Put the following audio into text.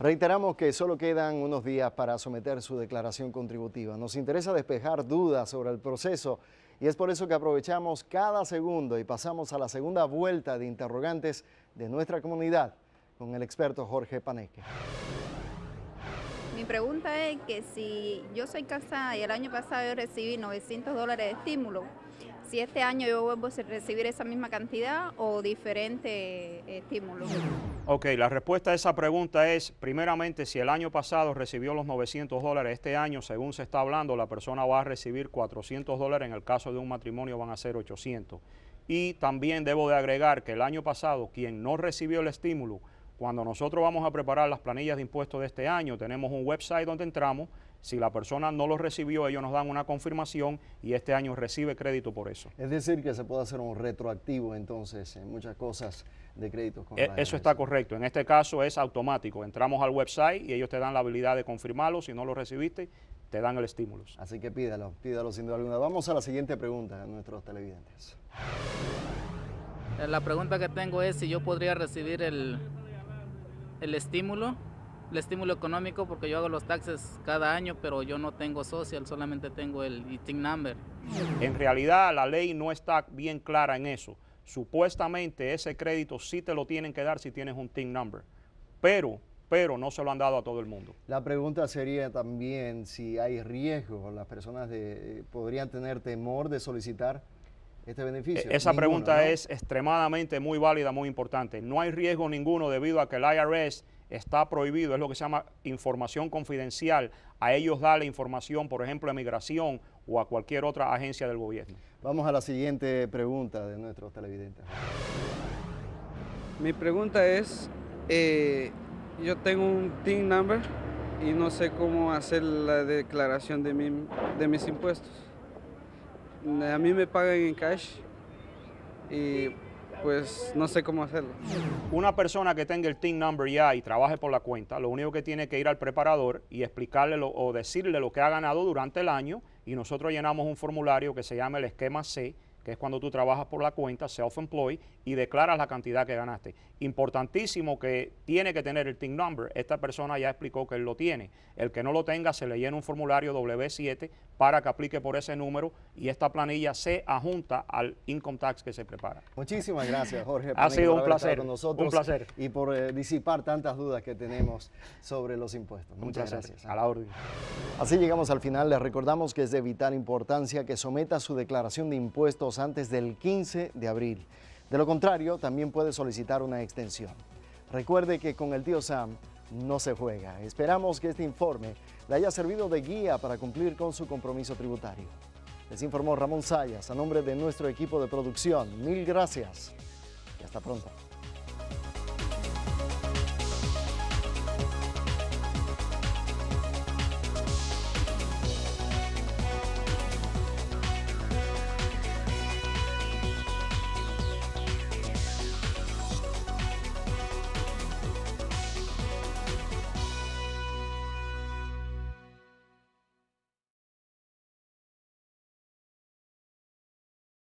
Reiteramos que solo quedan unos días para someter su declaración contributiva. Nos interesa despejar dudas sobre el proceso y es por eso que aprovechamos cada segundo y pasamos a la segunda vuelta de interrogantes de nuestra comunidad con el experto Jorge Paneque. Mi pregunta es que si yo soy casada y el año pasado yo recibí $900 de estímulo, si este año yo vuelvo a recibir esa misma cantidad o diferente estímulo. Ok, la respuesta a esa pregunta es, primeramente, si el año pasado recibió los $900, este año, según se está hablando, la persona va a recibir $400, en el caso de un matrimonio van a ser 800. Y también debo de agregar que el año pasado, quien no recibió el estímulo, cuando nosotros vamos a preparar las planillas de impuestos de este año, tenemos un website donde entramos. Si la persona no lo recibió, ellos nos dan una confirmación y este año recibe crédito por eso. Es decir, que se puede hacer un retroactivo entonces en muchas cosas de créditos. Eso está correcto. En este caso es automático. Entramos al website y ellos te dan la habilidad de confirmarlo. Si no lo recibiste, te dan el estímulo. Así que pídalo sin duda alguna. Vamos a la siguiente pregunta a nuestros televidentes. La pregunta que tengo es si yo podría recibir el estímulo económico, porque yo hago los taxes cada año, pero yo no tengo social, solamente tengo el TIN number. En realidad la ley no está bien clara en eso. Supuestamente ese crédito sí te lo tienen que dar si tienes un TIN number, pero no se lo han dado a todo el mundo. La pregunta sería también si hay riesgo, las personas podrían tener temor de solicitar este beneficio. Esa pregunta, ¿no?, es extremadamente muy válida, muy importante. No hay riesgo ninguno debido a que el IRS está prohibido, es lo que se llama información confidencial, a ellos darle información, por ejemplo, a migración o a cualquier otra agencia del gobierno. Vamos a la siguiente pregunta de nuestros televidentes. Mi pregunta es, yo tengo un TIN number y no sé cómo hacer la declaración de mis impuestos. A mí me pagan en cash y pues no sé cómo hacerlo. Una persona que tenga el TIN number ya y trabaje por la cuenta, lo único que tiene que ir al preparador y explicarle o decirle lo que ha ganado durante el año, y nosotros llenamos un formulario que se llama el esquema C, que es cuando tú trabajas por la cuenta, self-employed, y declaras la cantidad que ganaste. Importantísimo que tiene que tener el TIN number. Esta persona ya explicó que él lo tiene. El que no lo tenga, se le llena un formulario W7 para que aplique por ese número y esta planilla se adjunta al income tax que se prepara. Muchísimas gracias, Jorge. Ha sido un placer placer, con nosotros un placer. Y por disipar tantas dudas que tenemos sobre los impuestos. Muchas gracias. A la orden. Así llegamos al final. Les recordamos que es de vital importancia que someta su declaración de impuestos antes del 15 de abril. De lo contrario, también puede solicitar una extensión. Recuerde que con el tío Sam no se juega. Esperamos que este informe le haya servido de guía para cumplir con su compromiso tributario. Les informó Ramón Sayas a nombre de nuestro equipo de producción. Mil gracias y hasta pronto.